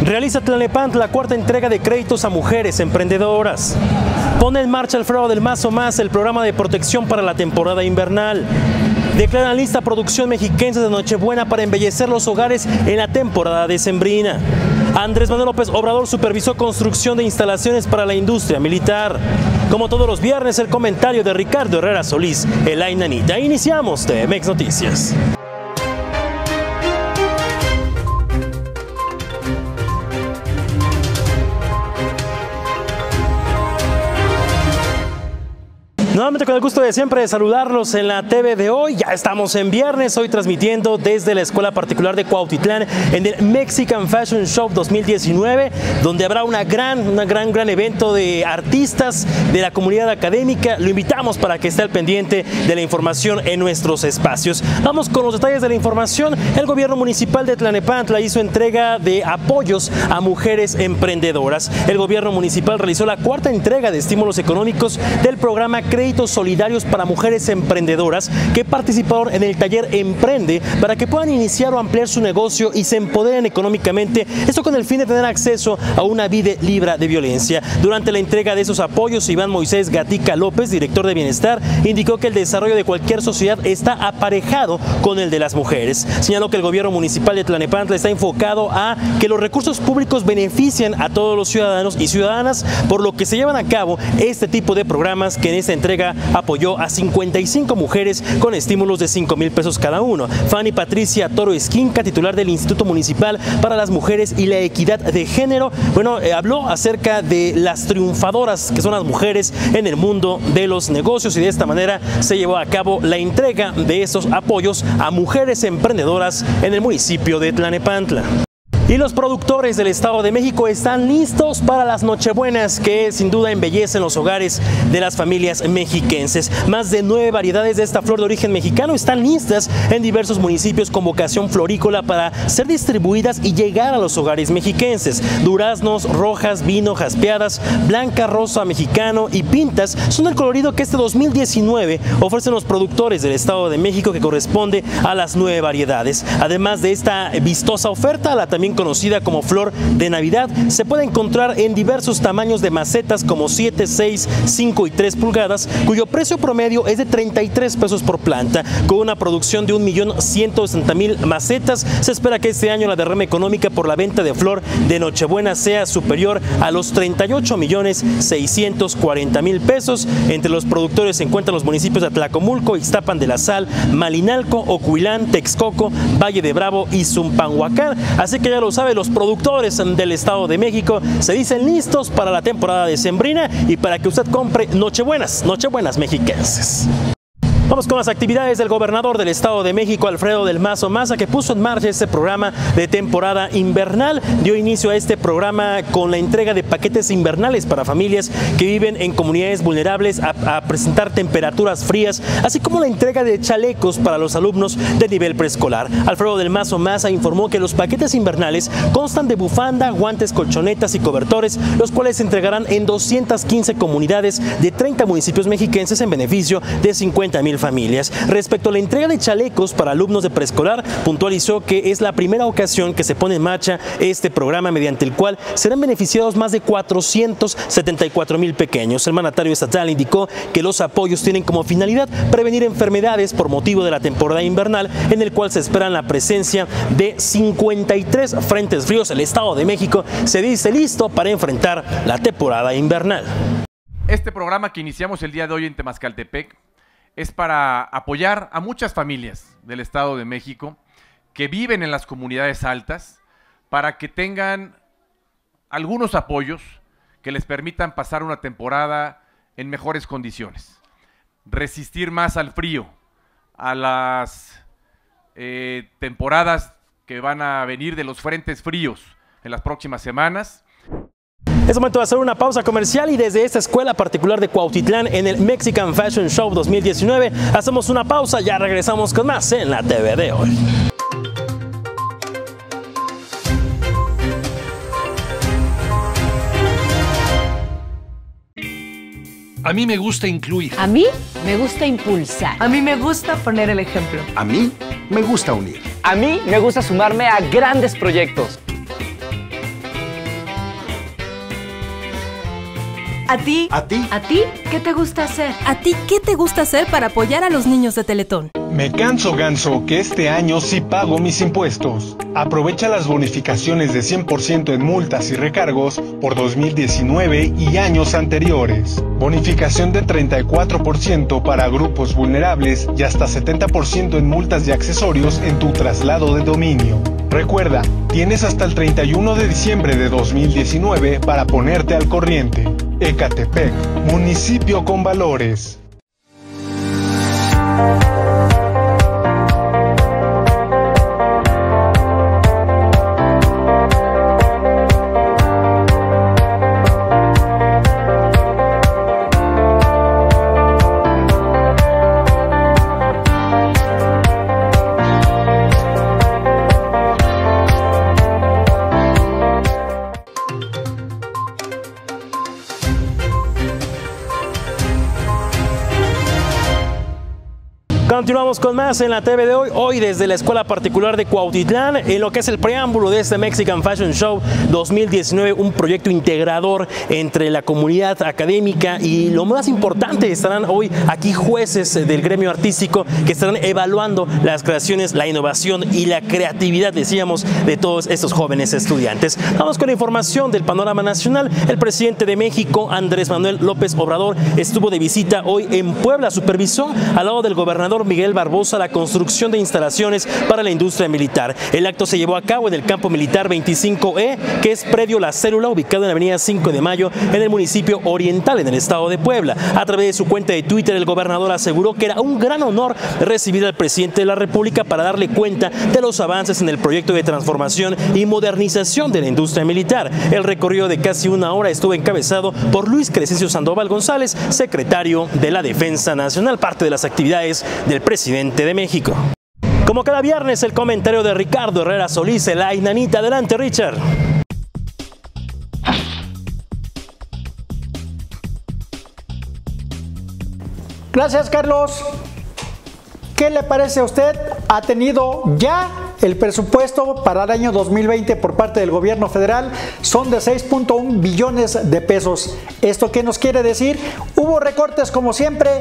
Realiza Tlalnepantla la cuarta entrega de créditos a mujeres emprendedoras. Pone en marcha Alfredo del Mazo Maza el programa de protección para la temporada invernal. Declaran lista producción mexiquense de Nochebuena para embellecer los hogares en la temporada decembrina. Andrés Manuel López Obrador supervisó construcción de instalaciones para la industria militar. Como todos los viernes, el comentario de Ricardo Herrera Solís, el Ainanita. Iniciamos TMX Noticias. Nuevamente con el gusto de siempre de saludarlos en la TV de hoy. Ya estamos en viernes, hoy transmitiendo desde la Escuela Particular de Cuautitlán en el Mexican Fashion Show 2019, donde habrá un gran evento de artistas de la comunidad académica. Lo invitamos para que esté al pendiente de la información en nuestros espacios. Vamos con los detalles de la información. El gobierno municipal de Tlalnepantla hizo entrega de apoyos a mujeres emprendedoras. El gobierno municipal realizó la cuarta entrega de estímulos económicos del programa Créditos Solidarios para Mujeres Emprendedoras que participaron en el taller Emprende para que puedan iniciar o ampliar su negocio y se empoderen económicamente, esto con el fin de tener acceso a una vida libre de violencia. Durante la entrega de esos apoyos, Iván Moisés Gatica López, director de Bienestar, indicó que el desarrollo de cualquier sociedad está aparejado con el de las mujeres. Señaló que el gobierno municipal de Tlalnepantla está enfocado a que los recursos públicos beneficien a todos los ciudadanos y ciudadanas, por lo que se llevan a cabo este tipo de programas que en esta entrega apoyó a 55 mujeres con estímulos de 5,000 pesos cada uno. Fanny Patricia Toro Esquinca, titular del Instituto Municipal para las Mujeres y la Equidad de Género, habló acerca de las triunfadoras que son las mujeres en el mundo de los negocios, y de esta manera se llevó a cabo la entrega de esos apoyos a mujeres emprendedoras en el municipio de Tlalnepantla. Y los productores del Estado de México están listos para las Nochebuenas, que sin duda embellecen los hogares de las familias mexiquenses. Más de 9 variedades de esta flor de origen mexicano están listas en diversos municipios con vocación florícola para ser distribuidas y llegar a los hogares mexiquenses. Duraznos, rojas, vino, jaspeadas, blanca, rosa, mexicano y pintas son el colorido que este 2019 ofrecen los productores del Estado de México, que corresponde a las 9 variedades. Además de esta vistosa oferta, la también conocida como flor de Navidad se puede encontrar en diversos tamaños de macetas como 7, 6, 5 y 3 pulgadas, cuyo precio promedio es de 33 pesos por planta. Con una producción de 1.160.000 macetas, se espera que este año la derrama económica por la venta de flor de Nochebuena sea superior a los 38.640.000 pesos. Entre los productores se encuentran los municipios de Atlacomulco, Ixtapan de la Sal, Malinalco, Ocuilán, Texcoco, Valle de Bravo y Zumpanhuacán. Así que ya lo sabe, los productores del Estado de México se dicen listos para la temporada decembrina y para que usted compre Nochebuenas mexiquenses. Vamos con las actividades del gobernador del Estado de México, Alfredo del Mazo Maza, que puso en marcha este programa de temporada invernal. Dio inicio a este programa con la entrega de paquetes invernales para familias que viven en comunidades vulnerables a presentar temperaturas frías, así como la entrega de chalecos para los alumnos de nivel preescolar. Alfredo del Mazo Maza informó que los paquetes invernales constan de bufanda, guantes, colchonetas y cobertores, los cuales se entregarán en 215 comunidades de 30 municipios mexiquenses en beneficio de 50,000 familias. Respecto a la entrega de chalecos para alumnos de preescolar, puntualizó que es la primera ocasión que se pone en marcha este programa, mediante el cual serán beneficiados más de 474,000 pequeños. El mandatario estatal indicó que los apoyos tienen como finalidad prevenir enfermedades por motivo de la temporada invernal, en el cual se espera la presencia de 53 frentes fríos. El Estado de México se dice listo para enfrentar la temporada invernal. Este programa que iniciamos el día de hoy en Temascaltepec es para apoyar a muchas familias del Estado de México que viven en las comunidades altas, para que tengan algunos apoyos que les permitan pasar una temporada en mejores condiciones, resistir más al frío, a las temporadas que van a venir de los frentes fríos en las próximas semanas. Es momento de hacer una pausa comercial, y desde esta Escuela Particular de Cuautitlán en el Mexican Fashion Show 2019 hacemos una pausa. Ya regresamos con más en la TV de hoy. A mí me gusta incluir. A mí me gusta impulsar. A mí me gusta poner el ejemplo. A mí me gusta unir. A mí me gusta sumarme a grandes proyectos. ¿A ti? ¿A ti? ¿A ti qué te gusta hacer? ¿A ti qué te gusta hacer para apoyar a los niños de Teletón? Me canso, Ganso, que este año sí pago mis impuestos. Aprovecha las bonificaciones de 100% en multas y recargos por 2019 y años anteriores. Bonificación de 34% para grupos vulnerables y hasta 70% en multas y accesorios en tu traslado de dominio. Recuerda, tienes hasta el 31 de diciembre de 2019 para ponerte al corriente. Ecatepec, municipio con valores. Continuamos con más en la TV de hoy desde la Escuela Particular de Cuautitlán, en lo que es el preámbulo de este Mexican Fashion Show 2019, un proyecto integrador entre la comunidad académica y lo más importante, estarán hoy aquí jueces del gremio artístico que estarán evaluando las creaciones, la innovación y la creatividad, decíamos, de todos estos jóvenes estudiantes. Vamos con la información del panorama nacional. El presidente de México, Andrés Manuel López Obrador, estuvo de visita hoy en Puebla, supervisó al lado del gobernador Miguel Barbosa la construcción de instalaciones para la industria militar. El acto se llevó a cabo en el campo militar 25E, que es predio La Célula, ubicado en la avenida 5 de Mayo, en el municipio oriental, en el estado de Puebla. A través de su cuenta de Twitter, el gobernador aseguró que era un gran honor recibir al presidente de la República para darle cuenta de los avances en el proyecto de transformación y modernización de la industria militar. El recorrido de casi una hora estuvo encabezado por Luis Crescencio Sandoval González, secretario de la Defensa Nacional, parte de las actividades del presidente de México. Como cada viernes, el comentario de Ricardo Herrera Solís, la Inanita. Adelante, Richard. Gracias, Carlos. ¿Qué le parece a usted? ¿Ha tenido ya el presupuesto para el año 2020 por parte del gobierno federal? Son de 6.1 billones de pesos. ¿Esto qué nos quiere decir? Hubo recortes como siempre.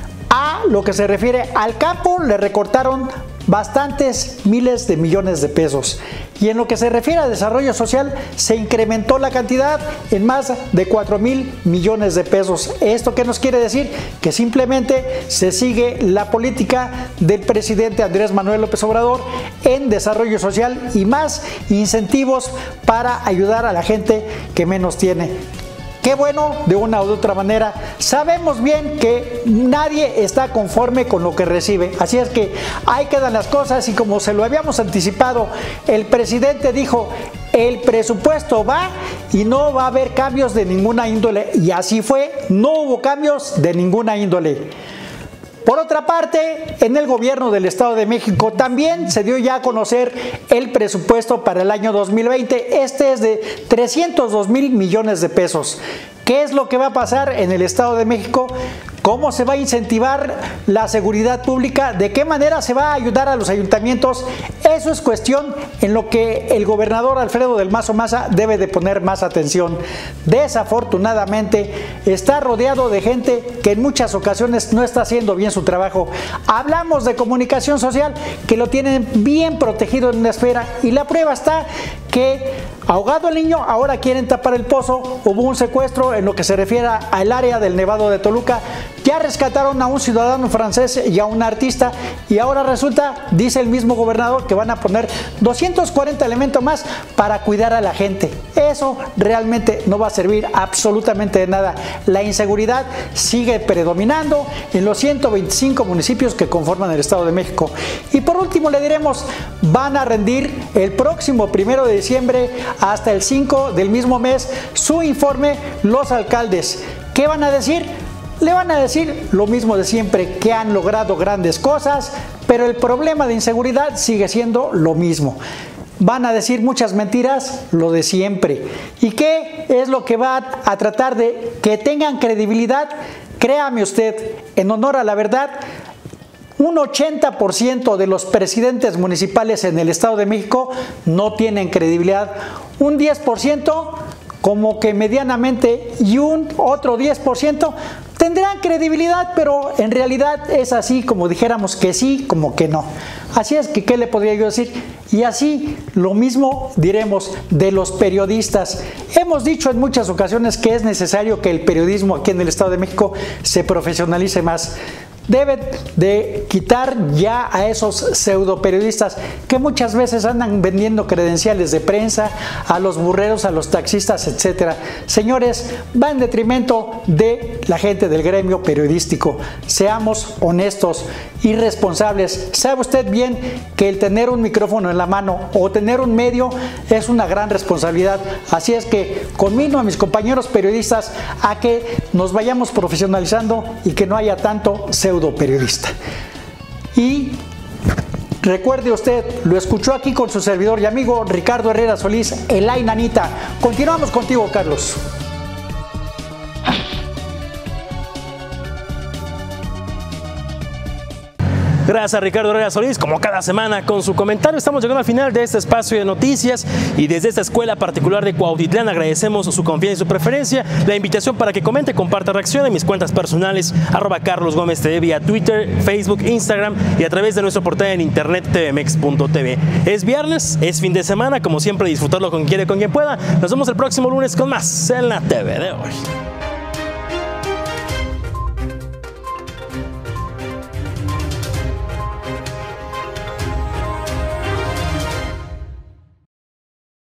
A lo que se refiere al campo, le recortaron bastantes miles de millones de pesos. Y en lo que se refiere al desarrollo social, se incrementó la cantidad en más de 4,000 millones de pesos. ¿Esto qué nos quiere decir? Que simplemente se sigue la política del presidente Andrés Manuel López Obrador en desarrollo social y más incentivos para ayudar a la gente que menos tiene. Qué bueno, de una u otra manera. Sabemos bien que nadie está conforme con lo que recibe. Así es que ahí quedan las cosas y como se lo habíamos anticipado, el presidente dijo, el presupuesto va y no va a haber cambios de ninguna índole. Y así fue, no hubo cambios de ninguna índole. Por otra parte, en el gobierno del Estado de México también se dio ya a conocer el presupuesto para el año 2020. Este es de 302,000 millones de pesos. ¿Qué es lo que va a pasar en el Estado de México? ¿Cómo se va a incentivar la seguridad pública? ¿De qué manera se va a ayudar a los ayuntamientos? Eso es cuestión en lo que el gobernador Alfredo del Mazo Maza debe de poner más atención. Desafortunadamente está rodeado de gente que en muchas ocasiones no está haciendo bien su trabajo. Hablamos de comunicación social, que lo tienen bien protegido en una esfera, y la prueba está que ahogado el niño, ahora quieren tapar el pozo. Hubo un secuestro en lo que se refiere al área del Nevado de Toluca. Ya rescataron a un ciudadano francés y a un artista, y ahora resulta, dice el mismo gobernador, que van a poner 240 elementos más para cuidar a la gente. Eso realmente no va a servir absolutamente de nada. La inseguridad sigue predominando en los 125 municipios que conforman el Estado de México. Y por último le diremos, van a rendir el próximo 1 de diciembre hasta el 5 del mismo mes su informe los alcaldes. ¿Qué van a decir? Le van a decir lo mismo de siempre, que han logrado grandes cosas, pero el problema de inseguridad sigue siendo lo mismo. Van a decir muchas mentiras, lo de siempre. ¿Y qué es lo que va a tratar de que tengan credibilidad? Créame usted, en honor a la verdad, un 80% de los presidentes municipales en el Estado de México no tienen credibilidad. Un 10% como que medianamente y un otro 10% tendrán credibilidad, pero en realidad es así como dijéramos que sí, como que no. Así es que, ¿qué le podría yo decir? Y así lo mismo diremos de los periodistas. Hemos dicho en muchas ocasiones que es necesario que el periodismo aquí en el Estado de México se profesionalice más. Deben de quitar ya a esos pseudo periodistas que muchas veces andan vendiendo credenciales de prensa a los burreros, a los taxistas, etcétera. Señores, va en detrimento de la gente del gremio periodístico. Seamos honestos y responsables. Sabe usted bien que el tener un micrófono en la mano o tener un medio es una gran responsabilidad. Así es que conmino a mis compañeros periodistas a que nos vayamos profesionalizando y que no haya tanto pseudo periodista. Y recuerde usted, lo escuchó aquí con su servidor y amigo Ricardo Herrera Solís, el Ay Nanita. Continuamos contigo, Carlos. Gracias, Ricardo Herrera Solís, como cada semana con su comentario. Estamos llegando al final de este espacio de noticias y desde esta escuela particular de Cuautitlán agradecemos su confianza y su preferencia. La invitación para que comente, comparta, reaccione en mis cuentas personales, @CarlosGómez TV, vía Twitter, Facebook, Instagram y a través de nuestro portal en internet tvmex.tv. Es viernes, es fin de semana, como siempre disfrutarlo con quien quiere, con quien pueda. Nos vemos el próximo lunes con más en la TV de hoy.